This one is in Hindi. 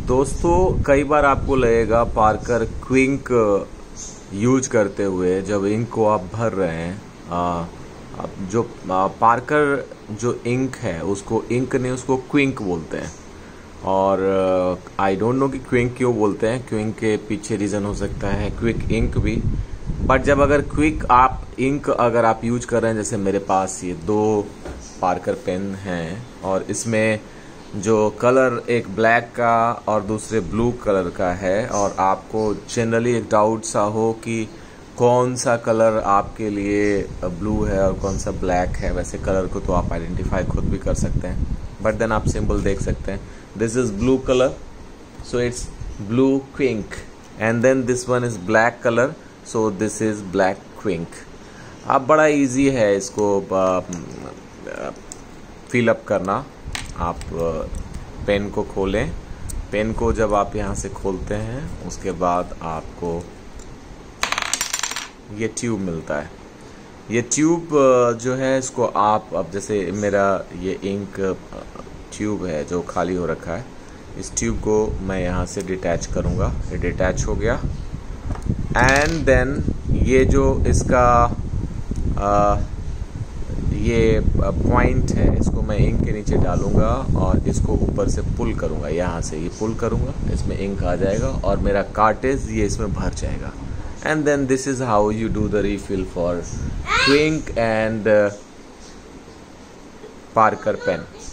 दोस्तों कई बार आपको लगेगा पार्कर क्विंक यूज करते हुए जब इंक को आप भर रहे हैं जो पार्कर जो इंक है उसको इंक नहीं उसको क्विंक बोलते हैं। और आई डोंट नो कि क्विंक क्यों बोलते हैं। क्विंक के पीछे रीज़न हो सकता है क्विक इंक भी। बट जब अगर क्विक आप इंक अगर आप यूज कर रहे हैं, जैसे मेरे पास ये 2 पार्कर पेन हैं और इसमें जो कलर एक ब्लैक का और दूसरे ब्लू कलर का है, और आपको जनरली एक डाउट सा हो कि कौन सा कलर आपके लिए ब्लू है और कौन सा ब्लैक है। वैसे कलर को तो आप आइडेंटिफाई खुद भी कर सकते हैं, बट देन आप सिंबल देख सकते हैं। This is blue colour, so it's blue Quink, and then this one is black colour, so this is black Quink. अब बड़ा इजी है इसको फिलअप करना। आप पेन को खोलें। पेन को जब आप यहाँ से खोलते हैं उसके बाद आपको ये ट्यूब मिलता है। ये ट्यूब जो है इसको आप अब जैसे मेरा ये इंक ट्यूब है जो खाली हो रखा है, इस ट्यूब को मैं यहाँ से डिटैच करूँगा। ये डिटैच हो गया। एंड देन ये जो इसका ये पॉइंट है इसको मैं इंक के नीचे डालूंगा और इसको ऊपर से पुल करूंगा। यहाँ से ये पुल करूंगा, इसमें इंक आ जाएगा और मेरा कार्टेज ये इसमें भर जाएगा। And then this is how you do the refill for Quink and Parker pen.